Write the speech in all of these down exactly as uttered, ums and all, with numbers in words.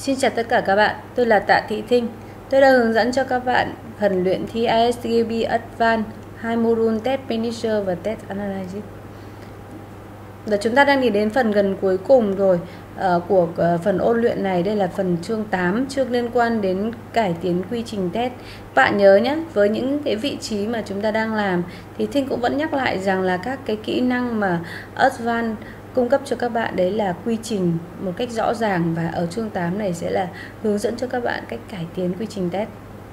Xin chào tất cả các bạn, tôi là Tạ Thị Thinh. Tôi đã hướng dẫn cho các bạn phần luyện thi i ét tê bê Advanced, hai module Test Manager và Test Analysis. Và chúng ta đang đi đến phần gần cuối cùng rồi uh, của uh, phần ôn luyện này. Đây là phần chương tám, chương liên quan đến cải tiến quy trình test. Bạn nhớ nhé, với những cái vị trí mà chúng ta đang làm thì Thinh cũng vẫn nhắc lại rằng là các cái kỹ năng mà Advanced cung cấp cho các bạn đấy là quy trình một cách rõ ràng, và ở chương tám này sẽ là hướng dẫn cho các bạn cách cải tiến quy trình test.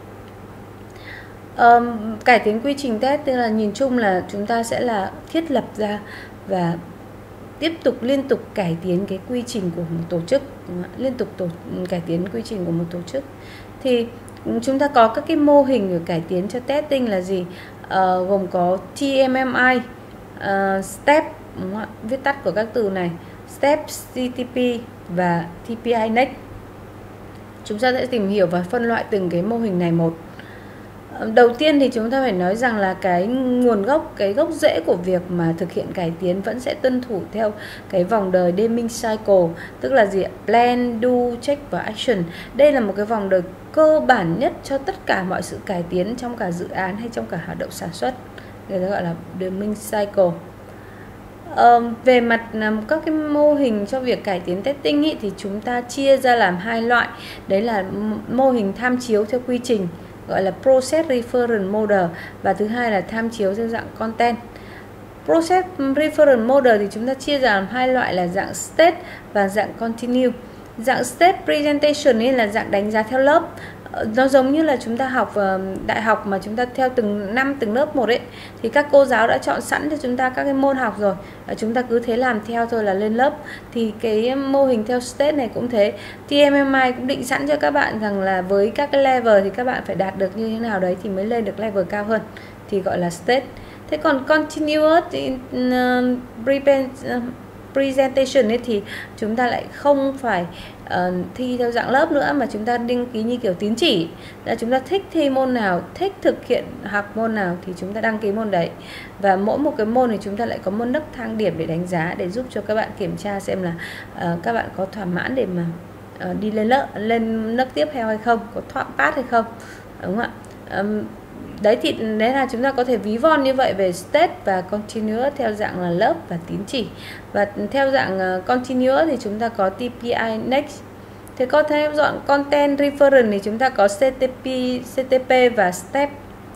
Um, cải tiến quy trình test tức là nhìn chung là chúng ta sẽ là thiết lập ra và tiếp tục liên tục cải tiến cái quy trình của một tổ chức, liên tục tổ, cải tiến quy trình của một tổ chức. Thì chúng ta có các cái mô hình để cải tiến cho testing là gì? Uh, gồm có tê em em i, uh, step, đúng không? Viết tắt của các từ này, step, xê tê pê và tê pê i next. Chúng ta sẽ tìm hiểu và phân loại từng cái mô hình này một. Đầu tiên thì chúng ta phải nói rằng là cái nguồn gốc, cái gốc rễ của việc mà thực hiện cải tiến vẫn sẽ tuân thủ theo cái vòng đời Deming Cycle, tức là gì? Plan, do, check và action. Đây là một cái vòng đời cơ bản nhất cho tất cả mọi sự cải tiến trong cả dự án hay trong cả hoạt động sản xuất. Người ta gọi là Deming Cycle. Uh, về mặt um, các cái mô hình cho việc cải tiến testing ý, thì chúng ta chia ra làm hai loại. Đấy là mô hình tham chiếu theo quy trình, gọi là Process Reference Model, và thứ hai là tham chiếu theo dạng Content. Process Reference Model thì chúng ta chia ra làm hai loại là dạng State và dạng Continue. Dạng State Presentation ấy là dạng đánh giá theo lớp. Nó giống như là chúng ta học đại học mà chúng ta theo từng năm từng lớp một ấy, thì các cô giáo đã chọn sẵn cho chúng ta các cái môn học rồi, chúng ta cứ thế làm theo thôi là lên lớp. Thì cái mô hình theo state này cũng thế, tê em em i cũng định sẵn cho các bạn rằng là với các cái level thì các bạn phải đạt được như thế nào đấy thì mới lên được level cao hơn, thì gọi là state. Thế còn continuous thì, uh, presentation ấy thì chúng ta lại không phải uh, thi theo dạng lớp nữa, mà chúng ta đăng ký như kiểu tín chỉ. Là chúng ta thích thi môn nào, thích thực hiện học môn nào thì chúng ta đăng ký môn đấy. Và mỗi một cái môn thì chúng ta lại có một nấc thang điểm để đánh giá, để giúp cho các bạn kiểm tra xem là uh, các bạn có thỏa mãn để mà uh, đi lên lớp, lên nấc tiếp theo hay không, có thoát pass hay không, đúng không ạ? Um, Đấy thì đấy là chúng ta có thể ví von như vậy về state và continuous theo dạng là lớp và tín chỉ. Và theo dạng uh, continuous thì chúng ta có tê pê i next. Thế có theo dạng content reference thì chúng ta có xê tê pê, xê tê pê và step.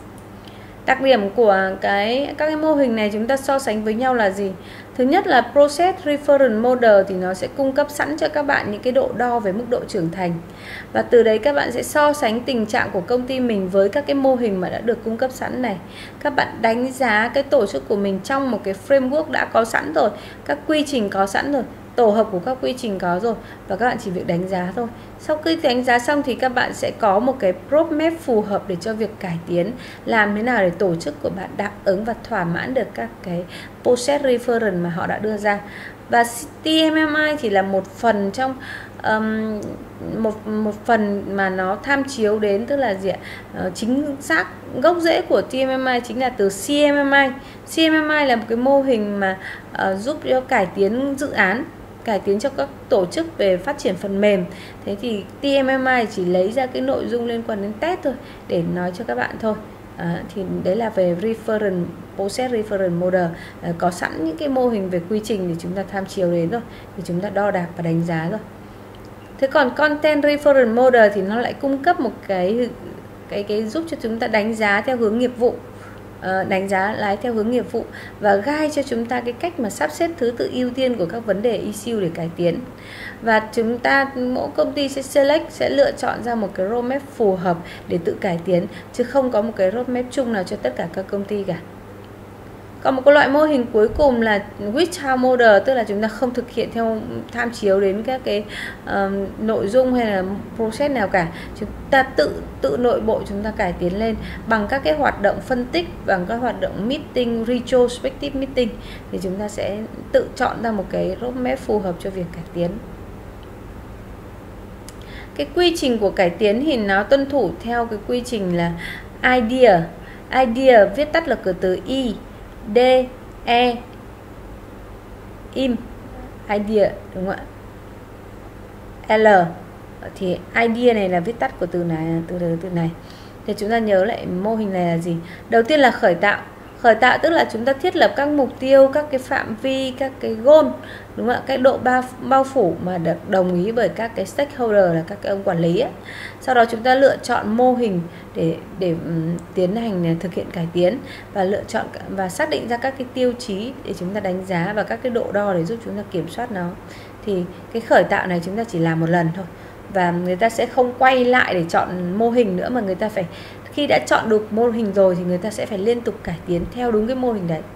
Đặc điểm của cái các cái mô hình này chúng ta so sánh với nhau là gì? Thứ nhất là Process Reference Model thì nó sẽ cung cấp sẵn cho các bạn những cái độ đo về mức độ trưởng thành. Và từ đấy các bạn sẽ so sánh tình trạng của công ty mình với các cái mô hình mà đã được cung cấp sẵn này. Các bạn đánh giá cái tổ chức của mình trong một cái framework đã có sẵn rồi, các quy trình có sẵn rồi, tổ hợp của các quy trình có rồi, và các bạn chỉ việc đánh giá thôi. Sau khi đánh giá xong thì các bạn sẽ có một cái roadmap phù hợp để cho việc cải tiến, làm thế nào để tổ chức của bạn đáp ứng và thỏa mãn được các cái process reference mà họ đã đưa ra. Và tê em em i chỉ là một phần trong um, một một phần mà nó tham chiếu đến, tức là gì ạ? Uh, chính xác gốc rễ của tê em em i chính là từ xê em em i. xê em em i là một cái mô hình mà uh, giúp cho cải tiến dự án, cải tiến cho các tổ chức về phát triển phần mềm. Thế thì tê em em i chỉ lấy ra cái nội dung liên quan đến test thôi để nói cho các bạn thôi. À, thì đấy là về reference, process reference model, à, có sẵn những cái mô hình về quy trình để chúng ta tham chiếu đến rồi, thì chúng ta đo đạc và đánh giá rồi. Thế còn content reference model thì nó lại cung cấp một cái cái cái giúp cho chúng ta đánh giá theo hướng nghiệp vụ, à, đánh giá lái theo hướng nghiệp vụ và guide cho chúng ta cái cách mà sắp xếp thứ tự ưu tiên của các vấn đề issue để cải tiến. Và chúng ta, mỗi công ty sẽ select, sẽ lựa chọn ra một cái roadmap phù hợp để tự cải tiến, chứ không có một cái roadmap chung nào cho tất cả các công ty cả. Còn một cái loại mô hình cuối cùng là without model, tức là chúng ta không thực hiện theo tham chiếu đến các cái uh, nội dung hay là process nào cả. Chúng ta tự tự nội bộ chúng ta cải tiến lên bằng các cái hoạt động phân tích, bằng các hoạt động meeting, retrospective meeting, thì chúng ta sẽ tự chọn ra một cái roadmap phù hợp cho việc cải tiến. Cái quy trình của cải tiến thì nó tuân thủ theo cái quy trình là idea. Idea viết tắt là từ từ I, D, E, im, idea, đúng không ạ? L, Thì idea này là viết tắt của từ này, từ từ, từ này. Thì chúng ta nhớ lại mô hình này là gì? Đầu tiên là khởi tạo. Khởi tạo tức là chúng ta thiết lập các mục tiêu, các cái phạm vi, các cái goal, đúng không ạ? Cái độ bao, bao phủ mà được đồng ý bởi các cái stakeholder, là các cái ông quản lý ấy. Sau đó chúng ta lựa chọn mô hình để để um, tiến hành thực hiện cải tiến, và lựa chọn và xác định ra các cái tiêu chí để chúng ta đánh giá, và các cái độ đo để giúp chúng ta kiểm soát nó. Thì cái khởi tạo này chúng ta chỉ làm một lần thôi, và người ta sẽ không quay lại để chọn mô hình nữa, mà người ta phải, khi đã chọn được mô hình rồi thì người ta sẽ phải liên tục cải tiến theo đúng cái mô hình đấy.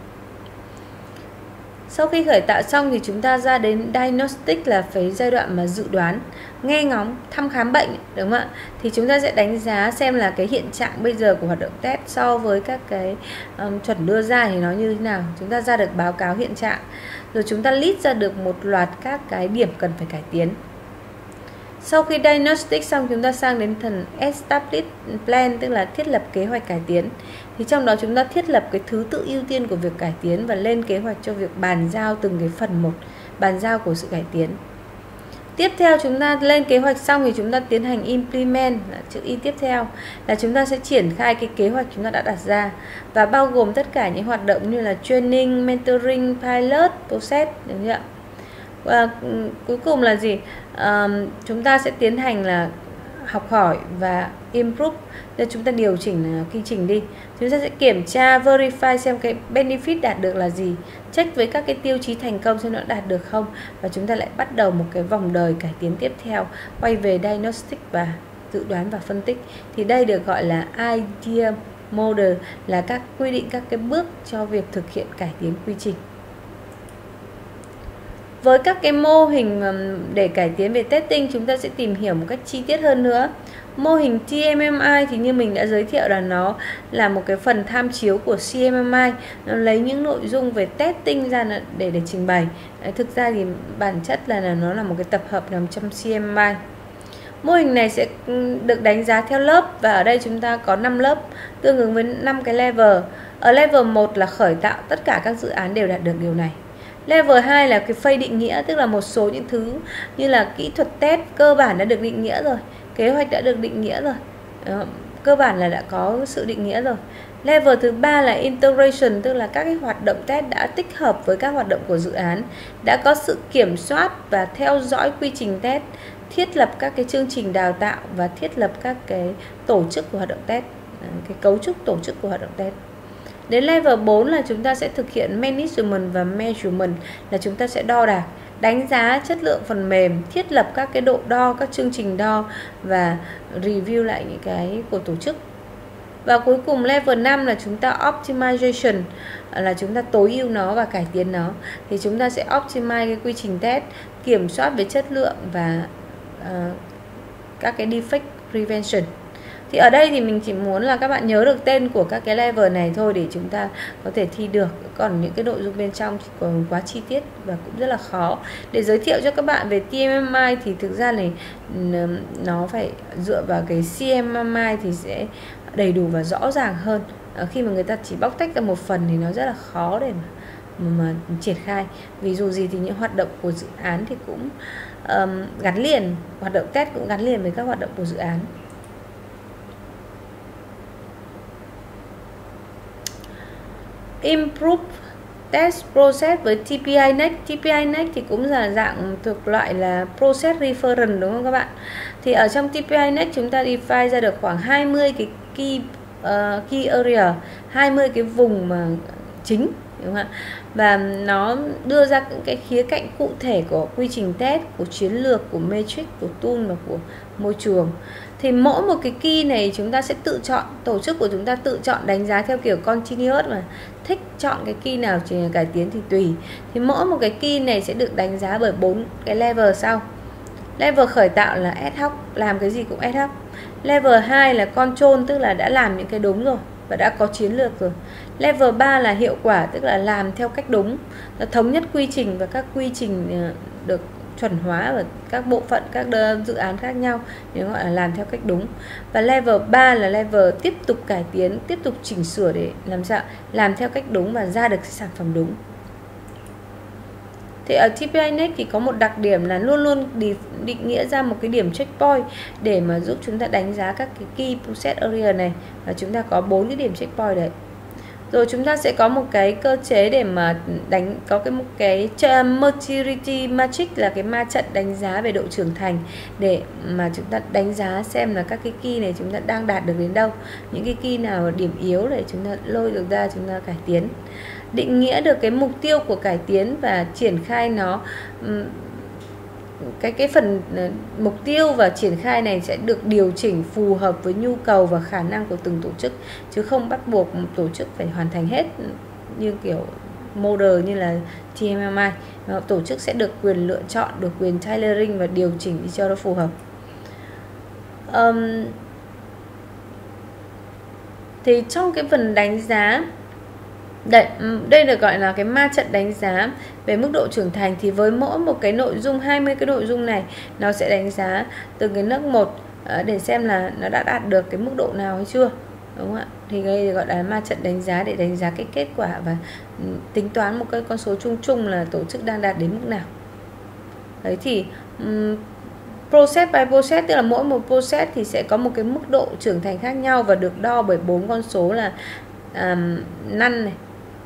Sau khi khởi tạo xong thì chúng ta ra đến diagnostic, là phải giai đoạn mà dự đoán, nghe ngóng, thăm khám bệnh, đúng không ạ? Thì chúng ta sẽ đánh giá xem là cái hiện trạng bây giờ của hoạt động test so với các cái um, chuẩn đưa ra thì nó như thế nào. Chúng ta ra được báo cáo hiện trạng, rồi chúng ta list ra được một loạt các cái điểm cần phải cải tiến. Sau khi diagnostic xong, chúng ta sang đến phần establish plan, tức là thiết lập kế hoạch cải tiến. Thì trong đó chúng ta thiết lập cái thứ tự ưu tiên của việc cải tiến và lên kế hoạch cho việc bàn giao từng cái phần một, bàn giao của sự cải tiến. Tiếp theo chúng ta lên kế hoạch xong thì chúng ta tiến hành implement, là chữ Y tiếp theo, là chúng ta sẽ triển khai cái kế hoạch chúng ta đã đặt ra, và bao gồm tất cả những hoạt động như là training, mentoring, pilot, process, đúng chưa ạ? Và cuối cùng là gì? À, chúng ta sẽ tiến hành là học hỏi và improve, để chúng ta điều chỉnh quy trình đi. Chúng ta sẽ kiểm tra, verify xem cái benefit đạt được là gì, check với các cái tiêu chí thành công xem nó đạt được không, và chúng ta lại bắt đầu một cái vòng đời cải tiến tiếp theo, quay về diagnostic và dự đoán và phân tích. Thì đây được gọi là idea model, là các quy định các cái bước cho việc thực hiện cải tiến quy trình. Với các cái mô hình để cải tiến về testing, chúng ta sẽ tìm hiểu một cách chi tiết hơn nữa. Mô hình T M M I thì như mình đã giới thiệu là nó là một cái phần tham chiếu của C M M I. Nó lấy những nội dung về testing ra để để trình bày. Thực ra thì bản chất là, là nó là một cái tập hợp nằm trong C M M I. Mô hình này sẽ được đánh giá theo lớp, và ở đây chúng ta có năm lớp tương ứng với năm cái level. Ở level một là khởi tạo, tất cả các dự án đều đạt được điều này. Level hai là cái phase định nghĩa, tức là một số những thứ như là kỹ thuật test cơ bản đã được định nghĩa rồi, kế hoạch đã được định nghĩa rồi, Đó, cơ bản là đã có sự định nghĩa rồi. Level thứ ba là integration, tức là các cái hoạt động test đã tích hợp với các hoạt động của dự án, đã có sự kiểm soát và theo dõi quy trình test, thiết lập các cái chương trình đào tạo và thiết lập các cái tổ chức của hoạt động test, cái cấu trúc tổ chức của hoạt động test. Đến level bốn là chúng ta sẽ thực hiện management và measurement, là chúng ta sẽ đo đạc, đánh giá chất lượng phần mềm, thiết lập các cái độ đo, các chương trình đo và review lại những cái của tổ chức. Và cuối cùng level năm là chúng ta optimization, là chúng ta tối ưu nó và cải tiến nó. Thì chúng ta sẽ optimize cái quy trình test, kiểm soát về chất lượng và uh, các cái defect prevention. Thì ở đây thì mình chỉ muốn là các bạn nhớ được tên của các cái level này thôi để chúng ta có thể thi được. Còn những cái nội dung bên trong thì còn quá chi tiết và cũng rất là khó. Để giới thiệu cho các bạn về T M M I thì thực ra này nó phải dựa vào cái C M M I thì sẽ đầy đủ và rõ ràng hơn. Khi mà người ta chỉ bóc tách ra một phần thì nó rất là khó để mà, mà, mà triển khai. Vì dù gì thì những hoạt động của dự án thì cũng um, gắn liền, hoạt động test cũng gắn liền với các hoạt động của dự án. Improve test process với T P I Next. T P I Next thì cũng là dạng thuộc loại là process reference, đúng không các bạn? Thì ở trong T P I Next chúng ta define ra được khoảng hai mươi cái key, uh, key area, hai mươi cái vùng mà chính, đúng không ạ? Và nó đưa ra những cái khía cạnh cụ thể của quy trình test, của chiến lược, của metric, của tool và của môi trường. Thì mỗi một cái key này chúng ta sẽ tự chọn, tổ chức của chúng ta tự chọn đánh giá theo kiểu continuous, mà thích chọn cái key nào chỉ cải tiến thì tùy. Thì mỗi một cái key này sẽ được đánh giá bởi bốn cái level sau. Level khởi tạo là ad hoc, làm cái gì cũng ad hoc. Level hai là control, tức là đã làm những cái đúng rồi và đã có chiến lược rồi. Level ba là hiệu quả, tức là làm theo cách đúng, thống nhất quy trình và các quy trình được chuẩn hóa ở các bộ phận, các dự án khác nhau, nếu gọi là làm theo cách đúng. Và level ba là level tiếp tục cải tiến, tiếp tục chỉnh sửa để làm sao làm theo cách đúng và ra được sản phẩm đúng. Thì ở tê pê i Next thì có một đặc điểm là luôn luôn định, định nghĩa ra một cái điểm checkpoint để mà giúp chúng ta đánh giá các cái key process area này, và chúng ta có bốn cái điểm checkpoint đấy. Rồi chúng ta sẽ có một cái cơ chế để mà đánh, có cái một cái maturity matrix là cái ma trận đánh giá về độ trưởng thành, để mà chúng ta đánh giá xem là các cái key này chúng ta đang đạt được đến đâu, những cái key nào điểm yếu để chúng ta lôi được ra, chúng ta cải tiến. Định nghĩa được cái mục tiêu của cải tiến và triển khai nó. Cái cái phần mục tiêu và triển khai này sẽ được điều chỉnh phù hợp với nhu cầu và khả năng của từng tổ chức, chứ không bắt buộc một tổ chức phải hoàn thành hết như kiểu model như là tê em em i. Tổ chức sẽ được quyền lựa chọn, được quyền tailoring và điều chỉnh đi cho nó phù hợp. Um, thì trong cái phần đánh giá Đây, đây được gọi là cái ma trận đánh giá về mức độ trưởng thành. Thì với mỗi một cái nội dung, hai mươi cái nội dung này, nó sẽ đánh giá từng cái nấc một để xem là nó đã đạt được cái mức độ nào hay chưa, đúng không ạ? Thì đây gọi là ma trận đánh giá để đánh giá cái kết quả và tính toán một cái con số chung chung là tổ chức đang đạt đến mức nào. Đấy thì um, process by process, tức là mỗi một process thì sẽ có một cái mức độ trưởng thành khác nhau và được đo bởi bốn con số là um, năn này,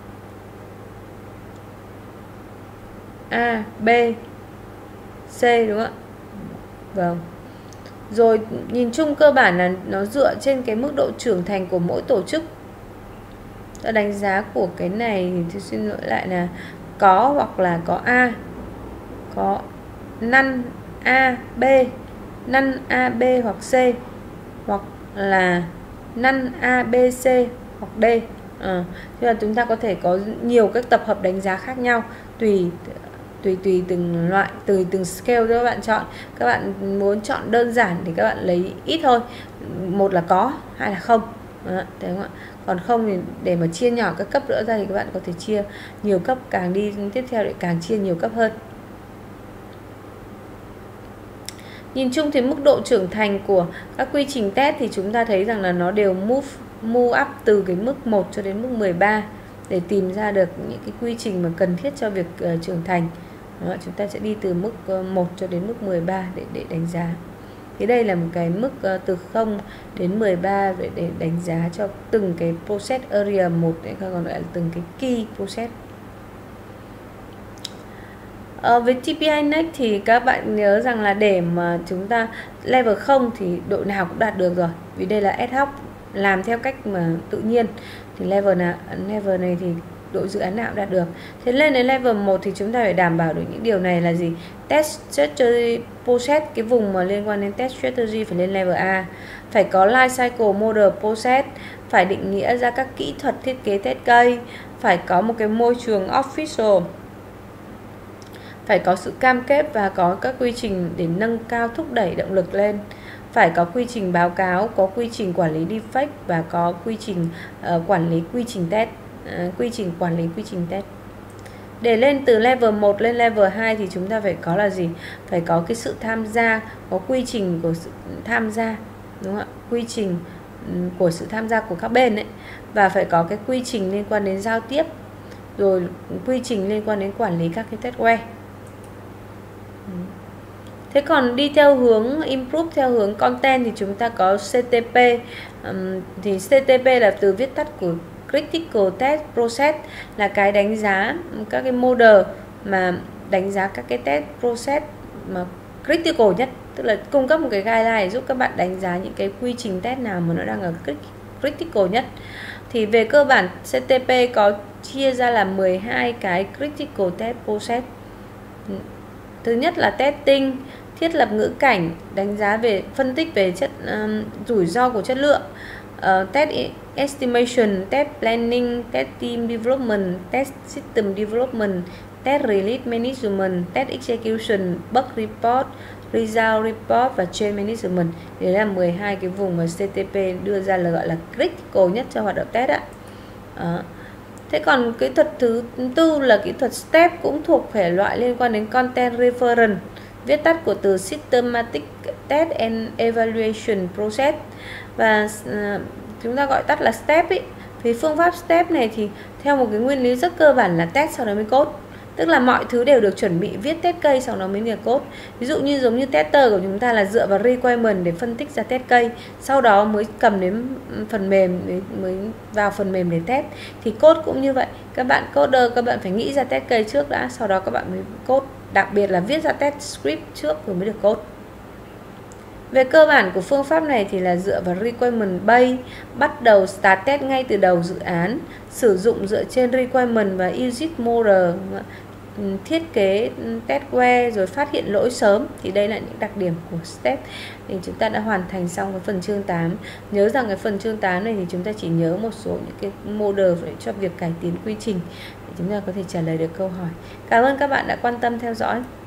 A, B, C, đúng không ạ? Vâng. Rồi nhìn chung cơ bản là nó dựa trên cái mức độ trưởng thành của mỗi tổ chức. Ta đánh giá của cái này thì xin lỗi lại là có hoặc là có A, có năn A, B, năn A, B hoặc C, hoặc là năn A, B, C hoặc D. À, tức là chúng ta có thể có nhiều các tập hợp đánh giá khác nhau tùy tùy tùy từng loại, tùy từng scale các bạn chọn. Các bạn muốn chọn đơn giản thì các bạn lấy ít thôi, một là có, hai là không. Đó, thấy không ạ? Còn không thì để mà chia nhỏ các cấp nữa ra thì các bạn có thể chia nhiều cấp, càng đi tiếp theo lại càng chia nhiều cấp hơn. Nhìn chung thì mức độ trưởng thành của các quy trình test thì chúng ta thấy rằng là nó đều move move up từ cái mức một cho đến mức mười ba để tìm ra được những cái quy trình mà cần thiết cho việc uh, trưởng thành. Đó, chúng ta sẽ đi từ mức uh, một cho đến mức mười ba để để đánh giá. Thì đây là một cái mức uh, từ không đến mười ba để để đánh giá cho từng cái process area một, còn gọi là từng cái key process. Uh, với tê pê i Next thì các bạn nhớ rằng là để mà chúng ta level không thì đội nào cũng đạt được rồi, vì đây là ad hoc, làm theo cách mà tự nhiên, thì level nào level này thì đội dự án nào cũng đạt được. Thế lên đến level một thì chúng ta phải đảm bảo được những điều này là gì? Test strategy process, cái vùng mà liên quan đến test strategy phải lên level A, phải có life cycle model process, phải định nghĩa ra các kỹ thuật thiết kế test case, phải có một cái môi trường official, phải có sự cam kết và có các quy trình để nâng cao thúc đẩy động lực lên, phải có quy trình báo cáo, có quy trình quản lý defect và có quy trình uh, quản lý quy trình test, uh, quy trình quản lý quy trình test. Để lên từ level một lên level hai thì chúng ta phải có là gì? Phải có cái sự tham gia, có quy trình của sự tham gia, đúng không ạ? Quy trình của sự tham gia của các bên ấy, và phải có cái quy trình liên quan đến giao tiếp, rồi quy trình liên quan đến quản lý các cái test web. Thế còn đi theo hướng improve theo hướng content thì chúng ta có xê tê pê. um, Thì xê tê pê là từ viết tắt của Critical Test Process, là cái đánh giá các cái model mà đánh giá các cái test process mà critical nhất, tức là cung cấp một cái guideline để giúp các bạn đánh giá những cái quy trình test nào mà nó đang ở critical nhất. Thì về cơ bản xê tê pê có chia ra là mười hai cái critical test process. Thứ nhất là testing, thiết lập ngữ cảnh, đánh giá về phân tích về chất um, rủi ro của chất lượng, uh, test estimation, test planning, test team development, test system development, test release management, test execution, bug report, result report và change management. Đấy là mười hai cái vùng mà xê tê pê đưa ra là gọi là critical nhất cho hoạt động test ạ. Uh, Thế còn kỹ thuật thứ tư là kỹ thuật STEP, cũng thuộc thể loại liên quan đến Content Reference, viết tắt của từ Systematic Test and Evaluation Process, và uh, chúng ta gọi tắt là STEP ý. Thì phương pháp STEP này thì theo một cái nguyên lý rất cơ bản là test sau đó mới code. Tức là mọi thứ đều được chuẩn bị viết test case sau đó mới là code. Ví dụ như giống như tester của chúng ta là dựa vào requirement để phân tích ra test case, sau đó mới cầm đến phần mềm, mới vào phần mềm để test. Thì code cũng như vậy, các bạn coder các bạn phải nghĩ ra test case trước đã, sau đó các bạn mới code, đặc biệt là viết ra test script trước rồi mới được code. Về cơ bản của phương pháp này thì là dựa vào requirement base, bắt đầu start test ngay từ đầu dự án, sử dụng dựa trên requirement và use it model, thiết kế testware rồi phát hiện lỗi sớm. Thì đây là những đặc điểm của step. Thì chúng ta đã hoàn thành xong cái phần chương tám. Nhớ rằng cái phần chương tám này thì chúng ta chỉ nhớ một số những cái model để cho việc cải tiến quy trình để chúng ta có thể trả lời được câu hỏi. Cảm ơn các bạn đã quan tâm theo dõi.